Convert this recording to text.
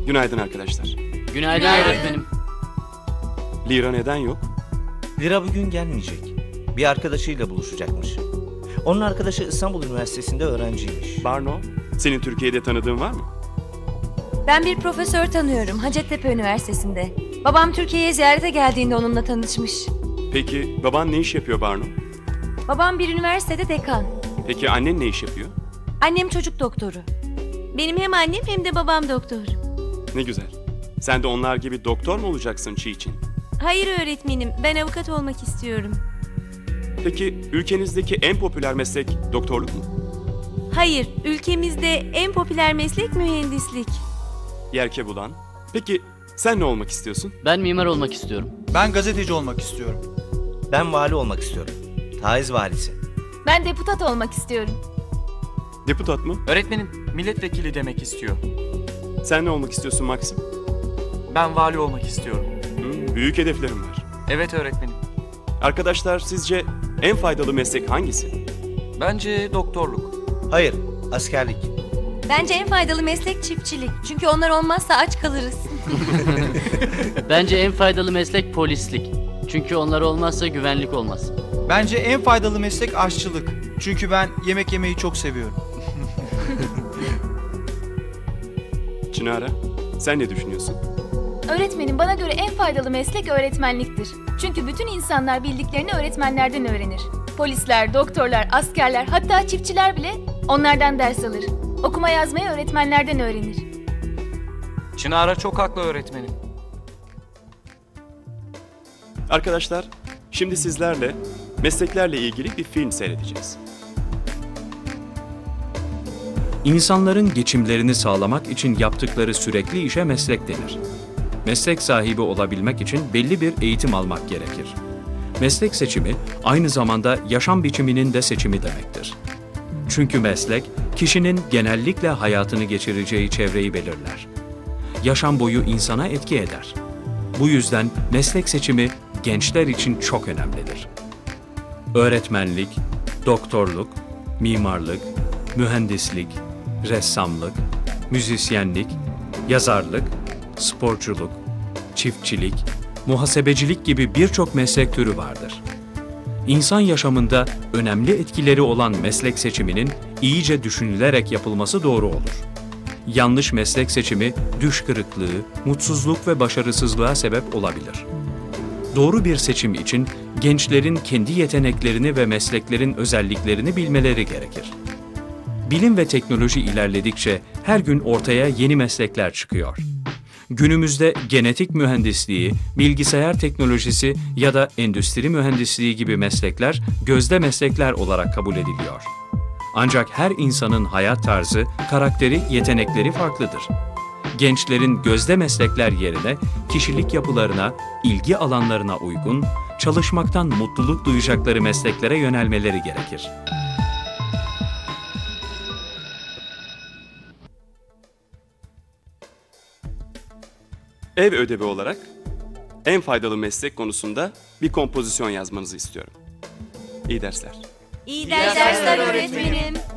Günaydın arkadaşlar. Günaydın öğretmenim. Lira neden yok? Lira bugün gelmeyecek. Bir arkadaşıyla buluşacakmış. Onun arkadaşı İstanbul Üniversitesi'nde öğrenciymiş. Barno, senin Türkiye'de tanıdığın var mı? Ben bir profesör tanıyorum Hacettepe Üniversitesi'nde. Babam Türkiye'ye ziyarete geldiğinde onunla tanışmış. Peki baban ne iş yapıyor Barno? Babam bir üniversitede dekan. Peki annen ne iş yapıyor? Annem çocuk doktoru. Benim hem annem hem de babam doktor. Ne güzel. Sen de onlar gibi doktor mu olacaksın Çiğ için? Hayır öğretmenim, ben avukat olmak istiyorum. Peki ülkenizdeki en popüler meslek doktorluk mu? Hayır, ülkemizde en popüler meslek mühendislik. Yerke bulan. Peki sen ne olmak istiyorsun? Ben mimar olmak istiyorum. Ben gazeteci olmak istiyorum. Ben vali olmak istiyorum. Taiz valisi. Ben deputat olmak istiyorum. Deputat mı? Öğretmenim, milletvekili demek istiyor. Sen ne olmak istiyorsun Maxim? Ben vali olmak istiyorum. Büyük hedeflerim var. Evet öğretmenim. Arkadaşlar sizce en faydalı meslek hangisi? Bence doktorluk. Hayır, askerlik. Bence en faydalı meslek çiftçilik. Çünkü onlar olmazsa aç kalırız. Bence en faydalı meslek polislik. Çünkü onlar olmazsa güvenlik olmaz. Bence en faydalı meslek aşçılık. Çünkü ben yemek yemeyi çok seviyorum. Çınar'a, sen ne düşünüyorsun? Öğretmenim, bana göre en faydalı meslek öğretmenliktir. Çünkü bütün insanlar bildiklerini öğretmenlerden öğrenir. Polisler, doktorlar, askerler, hatta çiftçiler bile onlardan ders alır. Okuma yazmayı öğretmenlerden öğrenir. Çınar'a çok haklı öğretmenim. Arkadaşlar, şimdi sizlerle mesleklerle ilgili bir film seyredeceğiz. İnsanların geçimlerini sağlamak için yaptıkları sürekli işe meslek denir. Meslek sahibi olabilmek için belli bir eğitim almak gerekir. Meslek seçimi aynı zamanda yaşam biçiminin de seçimi demektir. Çünkü meslek, kişinin genellikle hayatını geçireceği çevreyi belirler. Yaşam boyu insana etki eder. Bu yüzden meslek seçimi gençler için çok önemlidir. Öğretmenlik, doktorluk, mimarlık, mühendislik, ressamlık, müzisyenlik, yazarlık, sporculuk, çiftçilik, muhasebecilik gibi birçok meslek türü vardır. İnsan yaşamında önemli etkileri olan meslek seçiminin iyice düşünülerek yapılması doğru olur. Yanlış meslek seçimi düş kırıklığı, mutsuzluk ve başarısızlığa sebep olabilir. Doğru bir seçim için gençlerin kendi yeteneklerini ve mesleklerin özelliklerini bilmeleri gerekir. Bilim ve teknoloji ilerledikçe her gün ortaya yeni meslekler çıkıyor. Günümüzde genetik mühendisliği, bilgisayar teknolojisi ya da endüstri mühendisliği gibi meslekler gözde meslekler olarak kabul ediliyor. Ancak her insanın hayat tarzı, karakteri, yetenekleri farklıdır. Gençlerin gözde meslekler yerine kişilik yapılarına, ilgi alanlarına uygun, çalışmaktan mutluluk duyacakları mesleklere yönelmeleri gerekir. Ev ödevi olarak en faydalı meslek konusunda bir kompozisyon yazmanızı istiyorum. İyi dersler. İyi dersler öğretmenim.